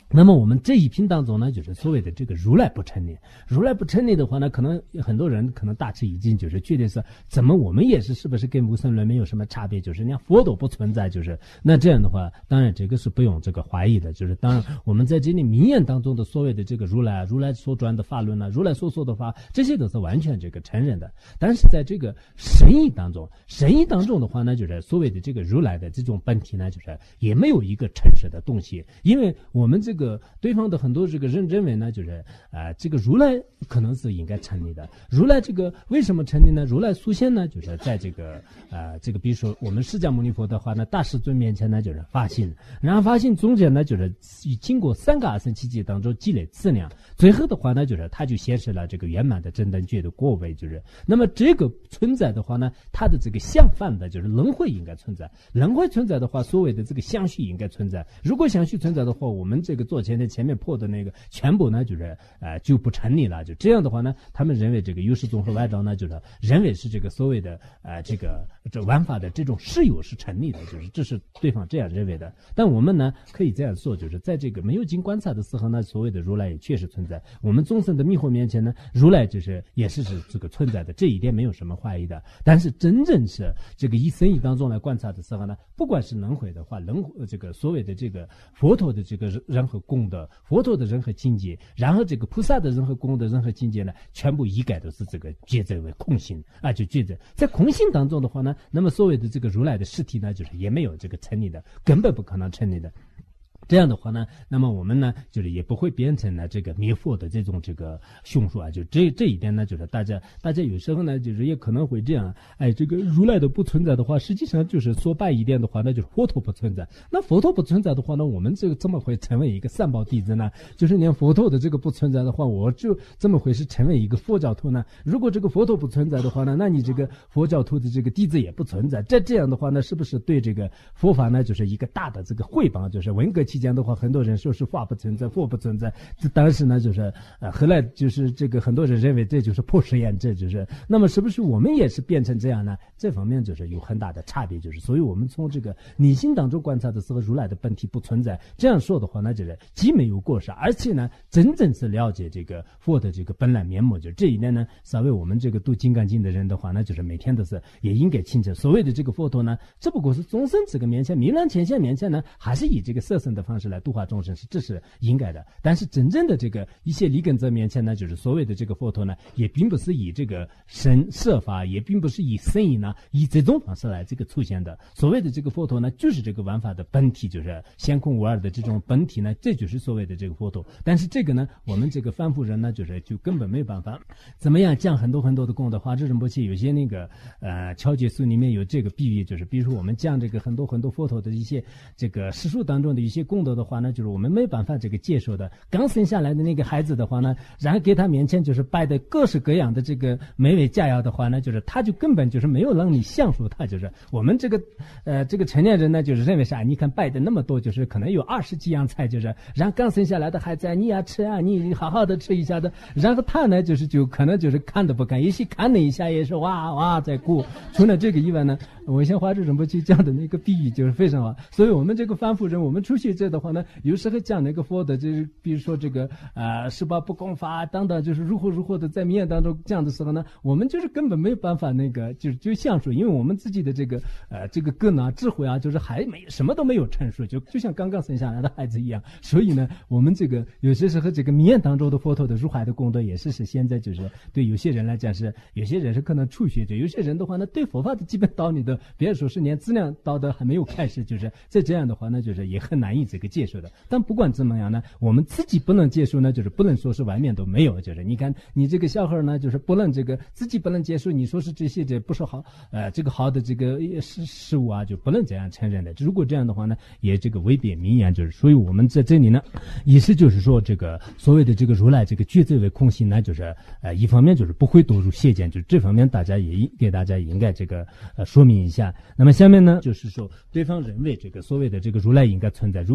Speaker 2: 那么我们这一品当中呢，就是所谓的这个如来不成立。如来不成立的话呢，可能很多人可能大吃一惊，就是觉得是怎么我们也是是不是跟无神论没有什么差别？就是人家佛都不存在，就是那这样的话，当然这个是不用这个怀疑的。就是当然我们在这里名言当中的所谓的这个如来，如来所传的法论呢，如来所说的法，这些都是完全这个承认的。但是在这个神意当中，神意当中的话呢，就是所谓的这个如来的这种本体呢，就是也没有一个诚实的东西，因为我们这个。这个对方的很多这个人认为呢，就是啊、呃，这个如来可能是应该成立的。如来这个为什么成立呢？如来出现呢，就是在这个呃这个比如说我们释迦牟尼佛的话呢，大师尊面前呢就是发心，然后发心中间呢就是经过三个阿僧祇劫当中积累资粮，最后的话呢就是他就显示了这个圆满的真等觉的果位，就是那么这个存在的话呢，它的这个相反的就是轮回应该存在，轮回存在的话，所谓的这个相续应该存在。如果相续存在的话，我们这个做前的前面破的那个全部呢就是呃就不成立了。就这样的话呢，他们认为这个优势综合外道呢就是认为是这个所谓的呃这个这玩法的这种事有是成立的，就是这是对方这样认为的。但我们呢可以这样说，就是在这个没有经观察的时候呢，所谓的如来也确实存在。我们众生的迷惑面前呢，如来就是也是是这个存在的，这一点没有什么怀疑的。但是真正是这个以生意当中来观察的时候呢，不管是轮回的话，轮回这个所谓的这个佛陀的这个人和功德，佛陀的人和境界，然后这个菩萨的人和功德、人和境界呢，全部一概都是这个觉者为空性啊，就觉者在空性当中的话呢，那么所谓的这个如来的实体呢，就是也没有这个成立的，根本不可能成立的。这样的话呢，那么我们呢，就是也不会变成了这个灭佛的这种这个凶术啊。就这这一点呢，就是大家大家有时候呢，就是也可能会这样，哎，这个如来的不存在的话，实际上就是说白一点的话，那就是佛陀不存在。那佛陀不存在的话呢，我们这个怎么会成为一个三宝弟子呢？就是连佛陀的这个不存在的话，我就怎么会是成为一个佛教徒呢？如果这个佛陀不存在的话呢，那你这个佛教徒的这个弟子也不存在。这这样的话呢，是不是对这个佛法呢，就是一个大的这个诽谤？就是文革期间的话，很多人说是法不存在，佛不存在。这当时呢，就是呃，后来就是这个很多人认为这就是破实验，这就是那么是不是我们也是变成这样呢？这方面就是有很大的差别，就是所以我们从这个理性当中观察的时候，如来的本体不存在。这样说的话呢，就是既没有过失，而且呢，真正是了解这个佛的这个本来面目。就这一点呢，稍微我们这个读《金刚经》的人的话呢，就是每天都是也应该清楚，所谓的这个佛陀呢，只不过是众生这个面前、弥乱前线面前呢，还是以这个色身的方式来度化众生，是这是应该的。但是真正的这个一些立根者面前呢，就是所谓的这个佛陀呢，也并不是以这个神设法，也并不是以圣意呢，以这种方式来这个出现的。所谓的这个佛陀呢，就是这个玩法的本体，就是先空无二的这种本体呢，这就是所谓的这个佛陀。但是这个呢，我们这个凡夫人呢，就是就根本没有办法怎么样讲很多很多的功德。华智仁波切有些那个呃敲解书里面有这个比喻，就是比如说我们讲这个很多很多佛陀的一些这个史书当中的一些功德的话呢，就是我们没办法这个接受的。刚生下来的那个孩子的话呢，然后给他面前就是摆的各式各样的这个美味佳肴的话呢，就是他就根本就是没有能力享受它。就是我们这个呃这个成年人呢，就是认为啥？你看摆的那么多，就是可能有二十几样菜，就是然后刚生下来的孩子啊，你要吃啊，你好好的吃一下的。然后他呢，就是就可能就是看都不看，也许看了一下也是哇哇在哭。除了这个以外呢，我先华智仁波切讲的那个比喻就是非常好。所以我们这个凡夫人，我们初学者的话呢，有时候讲那个佛的，就是比如说这个呃十八不共法等等，就是如何如何的在面当中讲的时候呢，我们就是根本没有办法那个就就相处，因为我们自己的这个呃这个根啊智慧啊，就是还没什么都没有成熟，就就像刚刚生下来的孩子一样。所以呢，我们这个有些时候这个面当中的佛陀的入海的功德，也是是现在就是对有些人来讲是，有些人是可能初学者，有些人的话呢，对佛法的基本道理的，别说是连质量道德还没有开始，就是在这样的话呢，就是也很难以这个接受的。但不管怎么样呢，我们自己不能接受呢，就是不能说是外面都没有，就是你看你这个小孩呢，就是不能这个自己不能接受，你说是这些这不是好呃这个好的这个事事物啊，就不能这样承认的。如果这样的话呢，也这个违背名言，就是所以我们在这里呢，意思就是说这个所谓的这个如来这个觉者为空性呢，就是呃一方面就是不会堕入邪见，就是这方面大家也给大家应该这个呃说明一下。那么下面呢，就是说对方认为这个所谓的这个如来应该存在，如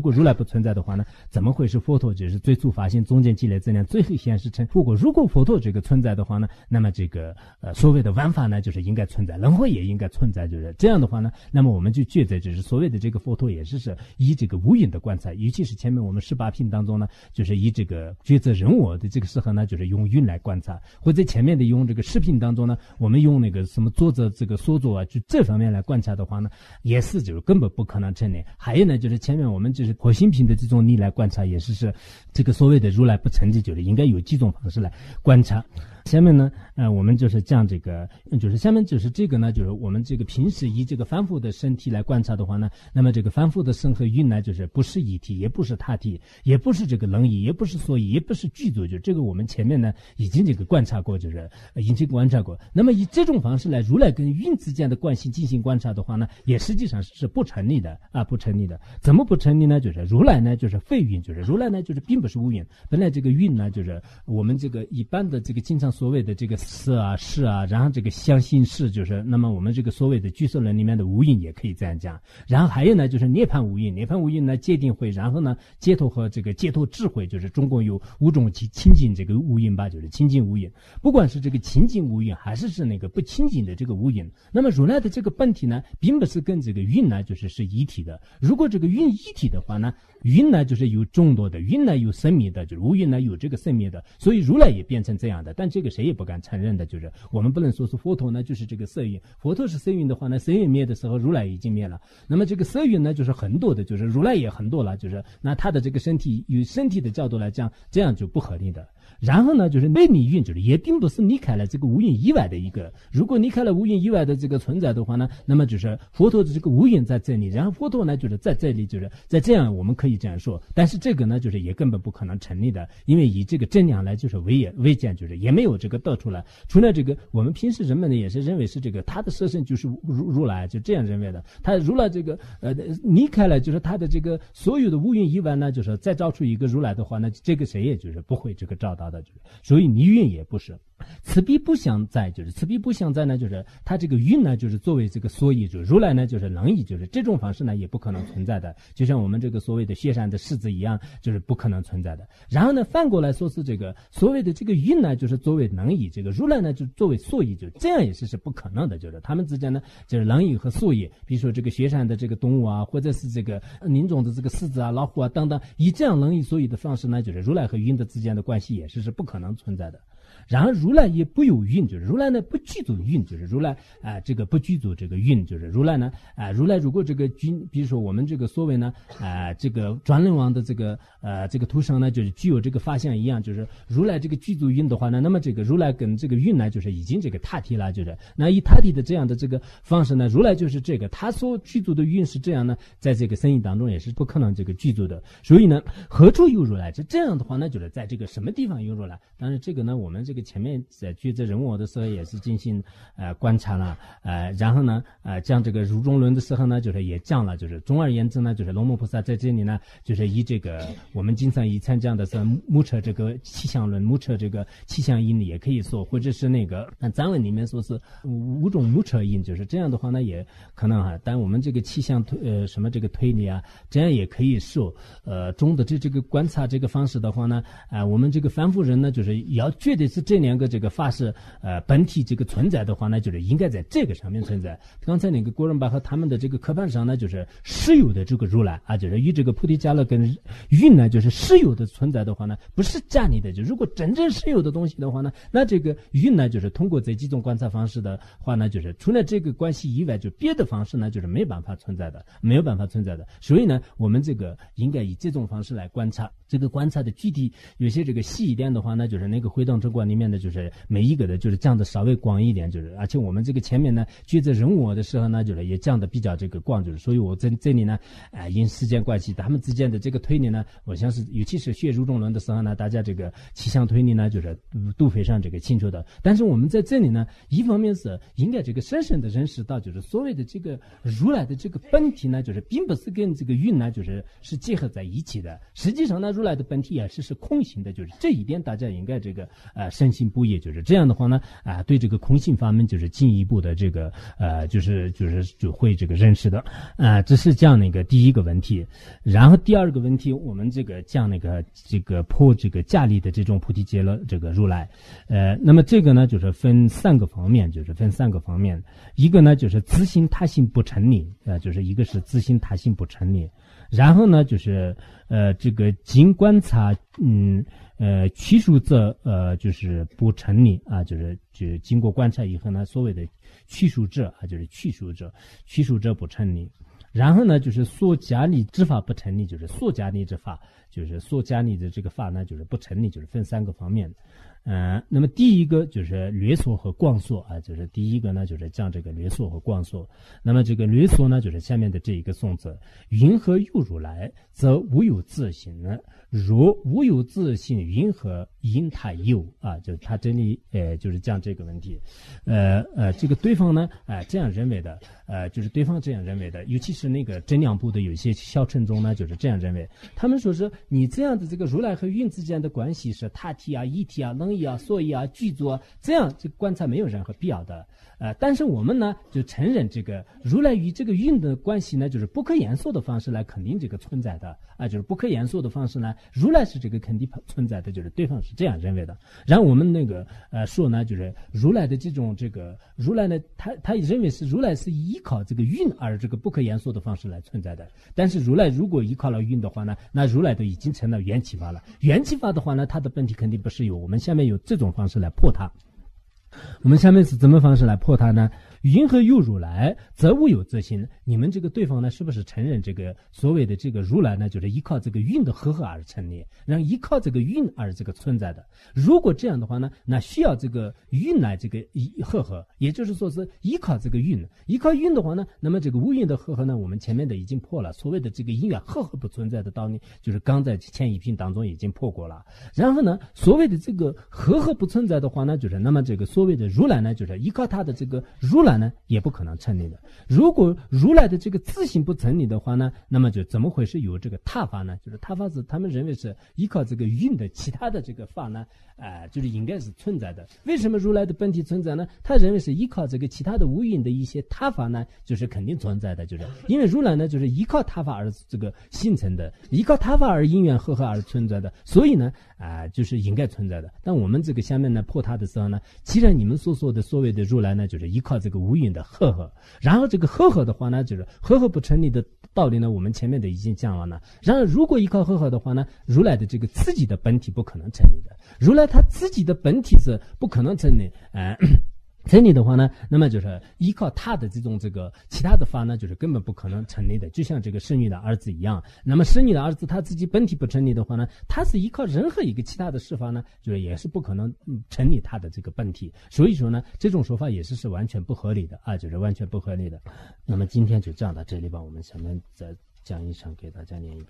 Speaker 2: 如果如来不存在的话呢，怎么会是佛陀就是最初发现中间积累资粮最后显示成？如果如果佛陀这个存在的话呢，那么这个呃所谓的万法呢，就是应该存在，轮回也应该存在，就是这样的话呢，那么我们就觉得就是所谓的这个佛陀也是是以这个无因的观察，尤其是前面我们十八品当中呢，就是以这个抉择人我的这个时候呢，就是用运来观察，或者前面的用这个视频当中呢，我们用那个什么作者这个所作啊，就这方面来观察的话呢，也是就是根本不可能成立。还有呢，就是前面我们就是火星品的这种力来观察，也是是这个所谓的如来不成就，就是应该有几种方式来观察。下面呢，呃，我们就是讲这个，就是下面就是这个呢，就是我们这个平时以这个凡夫的身体来观察的话呢，那么这个凡夫的身和运呢，就是不是一体，也不是他体，也不是这个能以，也不是所以，也不是具足，就这个我们前面呢已经这个观察过，就是已经观察过。那么以这种方式来如来跟运之间的关系进行观察的话呢，也实际上是不成立的啊，不成立的。怎么不成立呢？就是如来呢，就是非运，就是如来呢，就是并不是无运。本来这个运呢，就是我们这个一般的这个经常所谓的这个思啊是啊，然后这个相信是，就是那么我们这个所谓的居舍论里面的无因也可以这样讲。然后还有呢，就是涅槃无因，涅槃无因呢界定会，然后呢解脱和这个解脱智慧，就是中共有五种清净这个无因吧，就是清净无因。不管是这个清净无因，还是是那个不清净的这个无因，那么如来的这个本体呢，并不是跟这个运呢就是是一体的。如果这个运一体的话呢，运呢就是有众多的，运呢有生灭的，就是无运呢有这个生灭的，所以如来也变成这样的。但这个谁也不敢承认的，就是我们不能说是佛陀呢就是这个色蕴，佛陀是色蕴的话呢，色蕴灭的时候如来已经灭了，那么这个色蕴呢就是很多的，就是如来也很多了，就是那他的这个身体与身体的角度来讲，这样就不合理的。然后呢，就是内离运，就是也并不是离开了这个无因以外的一个。如果离开了无因以外的这个存在的话呢，那么就是佛陀的这个无因在这里，然后佛陀呢就是在这里，就是在这样我们可以这样说。但是这个呢，就是也根本不可能成立的，因为以这个真量来就是为也为见，就是也没有这个得出来。除了这个，我们平时人们呢也是认为是这个他的色身就是如如来，就这样认为的。他如来这个呃离开了，就是他的这个所有的无因以外呢，就是再造出一个如来的话呢，这个谁也就是不会这个找到的。所以离运也不是，此必不相在，就是此必不相在呢，就是它这个运呢，就是作为这个所以，就是如来呢，就是能以，就是这种方式呢，也不可能存在的，就像我们这个所谓的雪山的柿子一样，就是不可能存在的。然后呢，反过来说是这个所谓的这个运呢，就是作为能以，这个如来呢，就作为所以，就这样也是是不可能的，就是他们之间呢，就是能以和所以，比如说这个雪山的这个动物啊，或者是这个林中的这个狮子啊、老虎啊等等，以这样能以所以的方式呢，就是如来和运的之间的关系也是是不可能存在的。然后如来也不有运，就是如来呢不具足运，就是如来啊、呃、这个不具足这个运，就是如来呢啊、呃、如来如果这个均，比如说我们这个所谓呢啊、呃、这个转轮王的这个呃这个图上呢，就是具有这个法相一样，就是如来这个具足运的话呢，那么这个如来跟这个运呢就是已经这个他体了，就是那以他体的这样的这个方式呢，如来就是这个他所具足的运是这样呢，在这个生意当中也是不可能这个具足的。所以呢，何处有如来？这这样的话呢，就是在这个什么地方有如来？当然这个呢，我们这个前面在抉择人我的时候也是进行呃观察了，呃，然后呢呃讲这个如中论的时候呢，就是也讲了，就是总而言之呢，就是龙母菩萨在这里呢，就是以这个我们经常以参讲的是目测这个气象论，目测这个气象因也可以说，或者是那个藏文里面说是五种目测因，就是这样的话呢，也可能哈，但我们这个气象推呃什么这个推理啊，这样也可以说，呃中的这这个观察这个方式的话呢，啊、呃、我们这个凡夫人呢，就是要绝对是这两个这个法是呃本体这个存在的话呢，就是应该在这个上面存在。刚才那个郭仁巴和他们的这个课本上呢，就是实有的这个如来啊，就是与这个菩提伽罗跟运呢，就是实有的存在的话呢，不是假拟的。就如果真正实有的东西的话呢，那这个运呢，就是通过这几种观察方式的话呢，就是除了这个关系以外，就别的方式呢，就是没办法存在的，没有办法存在的。所以呢，我们这个应该以这种方式来观察。这个观察的具体有些这个细一点的话呢，就是那个回荡之观里面的，就是每一个的就是讲的稍微广一点，就是而且我们这个前面呢抉择人我的时候呢，就是也讲的比较这个广，就是所以我在这里呢，啊、呃，因时间关系，他们之间的这个推理呢，我相信尤其是学入中论的时候呢，大家这个气象推理呢，就是都非常这个清楚的。但是我们在这里呢，一方面是应该这个深深的认识到，就是所谓的这个如来的这个本体呢，就是并不是跟这个运呢，就是是结合在一起的。实际上呢，如来的本体也是是空性的，就是这一点大家应该这个呃深。 深信不疑，就是这样的话呢，啊、呃，对这个空性法门就是进一步的这个呃，就是就是就会这个认识的，啊、呃，这是这样的一个第一个问题。然后第二个问题，我们这个讲那个这个破这个驾力的这种菩提结了这个如来，呃，那么这个呢就是分三个方面，就是分三个方面，一个呢就是自性他性不成立，呃，就是一个是自性他性不成立。然后呢，就是呃，这个经观察，嗯，呃，趋数者，呃，就是不成立啊，就是就经过观察以后呢，所谓的趋数者啊，就是趋数者，趋数者不成立。然后呢，就是所假立之法不成立，就是所假立之法，就是所假立的这个法呢，就是不成立，就是分三个方面。嗯、呃，那么第一个就是略说和广说啊，就是第一个呢就是讲这个略说和广说。那么这个略说呢，就是下面的这一个颂词：云何有如来，则无有自性呢？若无有自性，云何因他有啊？就是他这里呃，就是讲这个问题。呃呃，这个对方呢，啊、呃、这样认为的，呃，就是对方这样认为的，尤其是那个真量部的有些小乘宗呢，就是这样认为。他们说是你这样的这个如来和云之间的关系是他体啊、一体啊、能啊、所以啊、具足啊，这样这个观察没有任何必要的。呃，但是我们呢就承认这个如来与这个云的关系呢，就是不可言说的方式来肯定这个存在的啊、呃，就是不可言说的方式呢，如来是这个肯定存在的，就是对方是这样认为的。然后我们那个呃说呢，就是如来的这种这个如来呢，他他认为是如来是依靠这个云而这个不可言说的方式来存在的。但是如来如果依靠了云的话呢，那如来都已经成了缘起法了。缘起法的话呢，它的本体肯定不是有，我们下面有这种方式来破它。我们下面是怎么方式来破它呢？云何有如来，则无有自性。你们这个对方呢，是不是承认这个所谓的这个如来呢，就是依靠这个云的合合而成立，然后依靠这个云而这个存在的？如果这样的话呢，那需要这个云来这个合合，也就是说是依靠这个云，依靠云的话呢，那么这个无云的合合呢，我们前面的已经破了。所谓的这个因缘合合不存在的道理，就是刚在前一品当中已经破过了。然后呢，所谓的这个合合不存在的话呢，就是那么这个所谓的如来呢，就是依靠他的这个如来呢也不可能成立的。如果如来的这个自性不成立的话呢，那么就怎么会是有这个他法呢？就是他法是他们认为是依靠这个云的其他的这个法呢，呃，就是应该是存在的。为什么如来的本体存在呢？他认为是依靠这个其他的无云的一些他法呢，就是肯定存在的，就是因为如来呢就是依靠他法而这个形成的，依靠他法而因缘合合而存在的，所以呢啊、呃，就是应该存在的。但我们这个下面呢破它的时候呢，既然你们所说的所谓的如来呢，就是依靠这个无云的合合，然后这个合合的话呢，就是合合不成立的道理呢，我们前面的已经讲完了。然后如果依靠合合的话呢，如来的这个自己的本体不可能成立的，如来他自己的本体是不可能成立，呃。成立的话呢，那么就是依靠他的这种这个其他的法呢，就是根本不可能成立的，就像这个生育的儿子一样。那么生育的儿子他自己本体不成立的话呢，他是依靠任何一个其他的事法呢，就是也是不可能成立他的这个本体。所以说呢，这种说法也是是完全不合理的啊，就是完全不合理的。那么今天就讲到这里吧，我们下面再讲一场给大家念一遍。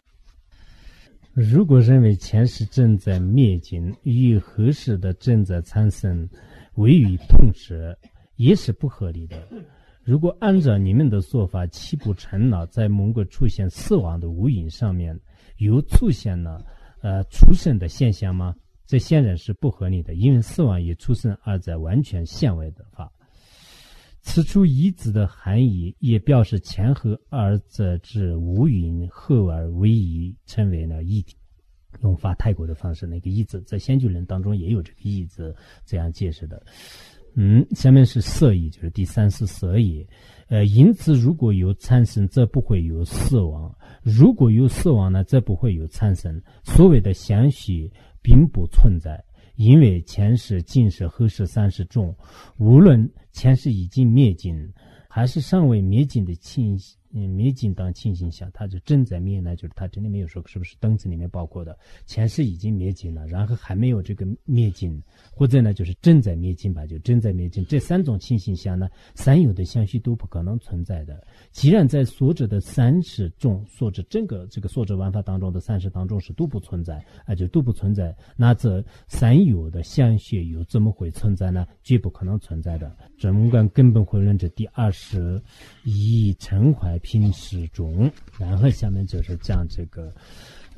Speaker 2: 如果认为前世正在灭尽，与后世的正在产生为与同时，也是不合理的。如果按照你们的说法，岂不成了在某个出现死亡的无云上面又出现了呃出生的现象吗？这显然是不合理的，因为死亡与出生而在完全相违的法。此处一字的含义也表示前后二者之无云合而为一，成为了一体。用发泰国的方式，那个一字在先觉论当中也有这个一字这样解释的。嗯，下面是色义，就是第三是色义。呃，因此如果有产生，则不会有死亡；如果有死亡呢，则不会有产生。所谓的相续并不存在，因为前世、今世、后世三世中，无论前世已经灭尽，还是尚未灭尽的情嗯，灭尽当情形下，它就正在灭呢，就是它这里没有说是不是灯子里面包括的，前世已经灭尽了，然后还没有这个灭尽，或者呢就是正在灭尽吧，就正在灭尽。这三种情形下呢，三有的相续都不可能存在的。既然在所者的三世中，所者整个这个所者万法当中的三世当中是都不存在，啊，就都不存在，那这三有的相续又怎么会存在呢？绝不可能存在的。整观根本回论这第二十一陈怀品适中，然后下面就是讲这个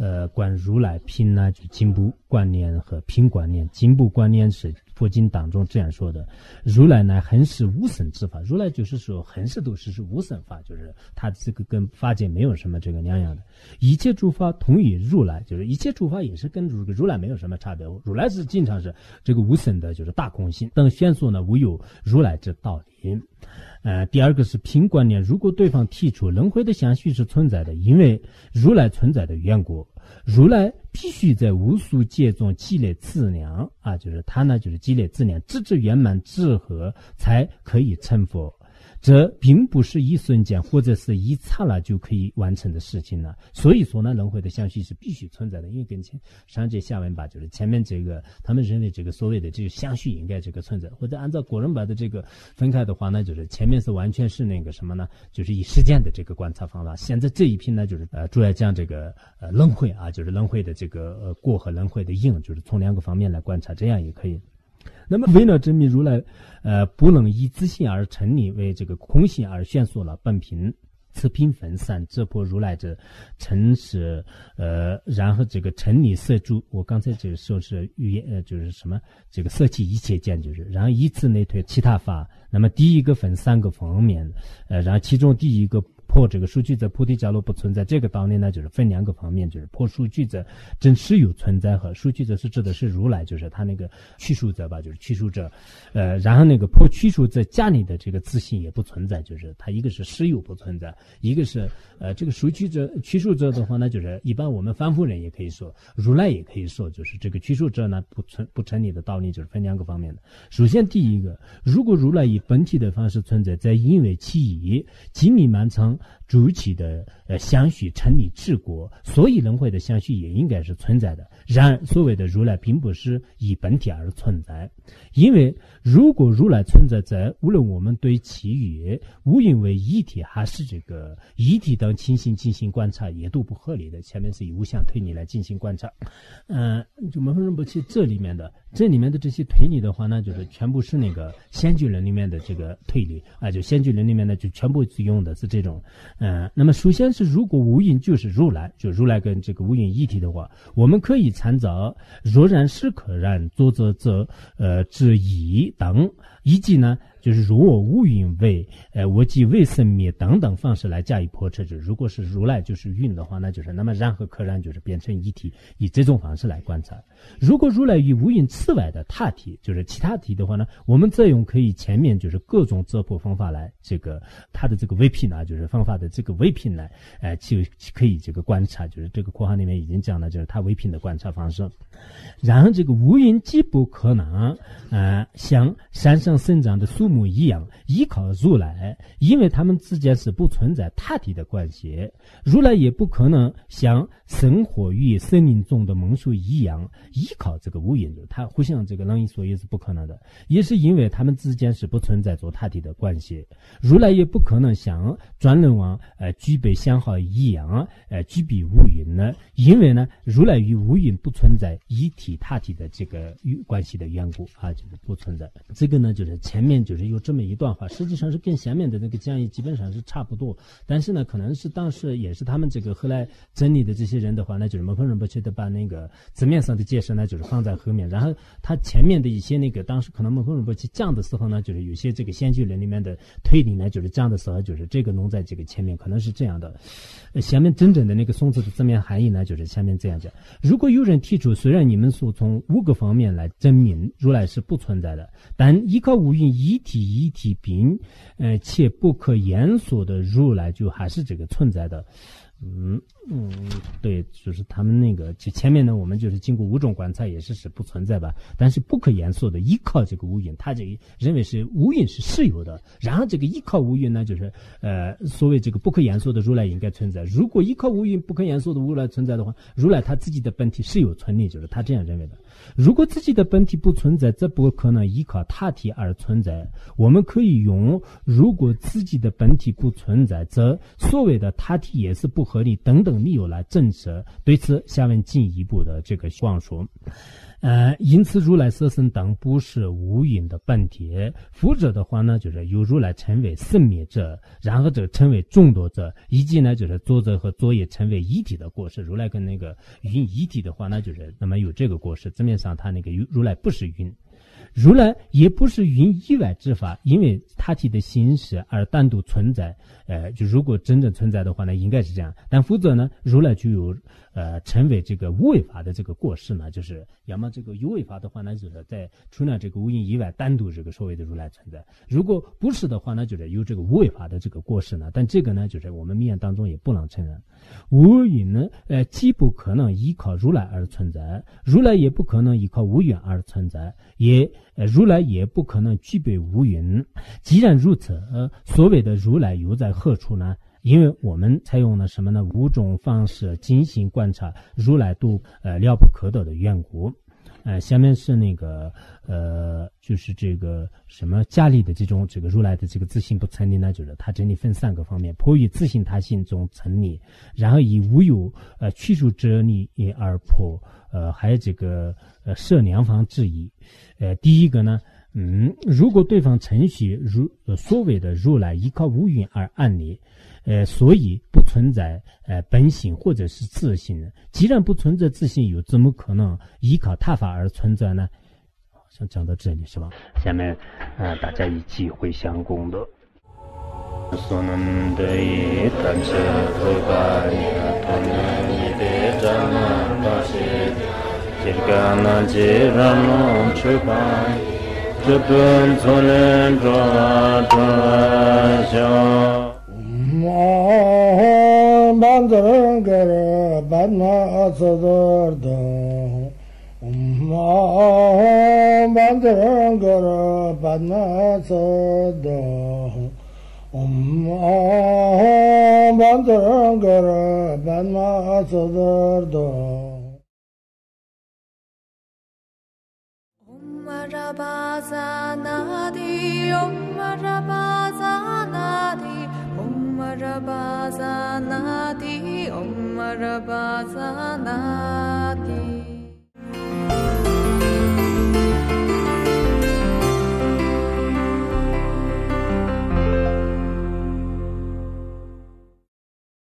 Speaker 2: 呃，观如来品呢，就进步观念和品观念。进步观念是佛经当中这样说的：如来呢，恒是无生之法。如来就是说，恒是都是是无生法，就是他这个跟法界没有什么这个两样的。一切诸法同于如来，就是一切诸法也是跟如如来没有什么差别。如来是经常是这个无生的，就是大空性。等显说呢，无有如来之道理。呃，第二个是品观念。如果对方提出轮回的相续是存在的，因为如来存在的缘故，如来必须在无数劫中积累资粮啊，就是他呢，就是积累资粮，直至圆满智和，才可以成佛。这并不是一瞬间或者是一刹那就可以完成的事情了。所以说呢，轮回的相续是必须存在的。因为跟前上节下文吧，就是前面这个他们认为这个所谓的这个相续应该这个存在，或者按照古人把的这个分开的话呢，就是前面是完全是那个什么呢，就是以实践的这个观察方法。现在这一篇呢，就是呃主要讲这个呃轮回啊，就是轮回的这个呃过和轮回的因，就是从两个方面来观察，这样也可以。那么为了证明如来呃不能以自性而成立，为这个空性而宣说了本品此品分散这破如来者成是呃然后这个成立色住，我刚才这个说是语言呃就是什么这个色气一切见，就是然后以此内推其他法。那么第一个分三个方面，呃然后其中第一个破这个数据者菩提伽罗不存在，这个道理呢就是分两个方面，就是破数据者真实有存在，和数据者是指的是如来，就是他那个去数者吧，就是去数者，呃，然后那个破去数者家里的这个自信也不存在，就是他一个是实有不存在，一个是呃这个数据者去数者的话呢，就是一般我们凡夫人也可以说，如来也可以说，就是这个去数者呢不存不成立的道理就是分两个方面的。首先第一个，如果如来以本体的方式存在，在因为其一精密漫长主体的呃相续成立治国，所以轮回的相续也应该是存在的。然而所谓的如来并不是以本体而存在，因为如果如来存在在无论我们对其与无因为一体还是这个一体等情形进行观察，也都不合理的。前面是以无相推理来进行观察，嗯、呃，就门分不起这里面的这里面的这些推理的话呢，就是全部是那个仙居论里面的这个推理啊，就仙居论里面呢就全部用的是这种。嗯、呃，那么首先是如果无因就是如来，就如来跟这个无因一体的话，我们可以参照若然是可然作者者呃之一等，以及呢就是如我无因为呃我即未生灭等等方式来加以破斥。如果是如来就是运的话，那就是那么然和可然就是变成一体，以这种方式来观察。如果如来与无因此外的他体，就是其他体的话呢，我们再用可以前面就是各种遮破方法来这个它的这个微品呢，就是方法的这个微品来呃就可以这个观察，就是这个括号里面已经讲了，就是它微品的观察方式。然后这个无因既不可能呃像山上生长的树木一样依靠如来，因为他们之间是不存在他体的关系。如来也不可能像生活于森林中的猛兽一样依靠这个无因，它互相这个能依所也是不可能的，也是因为他们之间是不存在做他体的关系。如来也不可能像专人王呃具备相好一样呃具备无因呢，因为呢如来与无因不存在一体他体的这个关系的缘故啊，就是不存在。这个呢就是前面就是有这么一段话，实际上是跟下面的那个讲义基本上是差不多，但是呢可能是当时也是他们这个后来整理的这些人的话呢，就是门分人不去的把那个字面上的解释呢就是放在后面，然后他前面的一些那个当时可能门分人不去讲的时候呢，就是有些这个先驱人里面的推理呢就是讲的时候就是这个弄在这个前面，可能是这样的。呃、下面真正的那个宋字的字面含义呢就是下面这样讲：如果有人提出虽然你们说从五个方面来证明如来是不存在的，但依靠无因一体一体并呃且不可言说的如来就还是这个存在的。嗯嗯，对，就是他们那个就前面呢，我们就是经过五种观察也是是不存在吧，但是不可言说的依靠这个无因，他这个认为是无因是实有的，然后这个依靠无因呢，就是呃所谓这个不可言说的如来应该存在。如果依靠无因不可言说的如来存在的话，如来他自己的本体是有存立，就是他这样认为的。如果自己的本体不存在，这不可能依靠他体而存在。我们可以用如果自己的本体不存在，则所谓的他体也是不合理等等理由来证实。对此下面进一步的这个光说。 呃，因此如来色身等不是无云的本体，复者的话呢，就是由如来称为生灭者，然后这个称为众多者，以及呢就是作者和作业称为一体的过失。如来跟那个云一体的话呢，就是那么有这个过失，字面上他那个如来不是云。如来也不是云以外之法，因为他体的形式而单独存在。呃，就如果真正存在的话呢，应该是这样。但否则呢，如来就有呃成为这个无为法的这个过失呢，就是要么这个有为法的话呢，就是在除了这个无云以外，单独这个所谓的如来存在。如果不是的话呢，就是有这个无为法的这个过失呢。但这个呢，就是我们密言当中也不能承认。无云呢，呃，既不可能依靠如来而存在，如来也不可能依靠无云而存在，也。呃，如来也不可能具备无云。既然如此，呃，所谓的如来又在何处呢？因为我们采用了什么呢？五种方式精心观察如来都呃了不可得的缘故。呃，下面是那个呃，就是这个什么家里的这种这个如来的这个自性不成立呢？就是它这里分三个方面：破于自性他性中成立，然后以无有呃去除者力而破。呃，还有这个呃设两方质疑。呃，第一个呢，嗯，如果对方承许如、呃、所谓的如来依靠无云而安立，呃，所以不存在呃本性或者是自性。既然不存在自性，又怎么可能依靠他法而存在呢？好像讲到这里是吧？下面呃大家一起回向功德。所能得以单车头发呀，头能一得着那把些，这个那这让弄出来，这本从人着着小。
Speaker 3: Om Bandar Gara Badna Sadar Da Om Bandar Gara Badna Sadar Om Bandar Gara Badna Sadar Da
Speaker 1: Om Rabaza Nadi Om Rabaza Nadi Om Rabaza Nadi Om Rabaza Nadi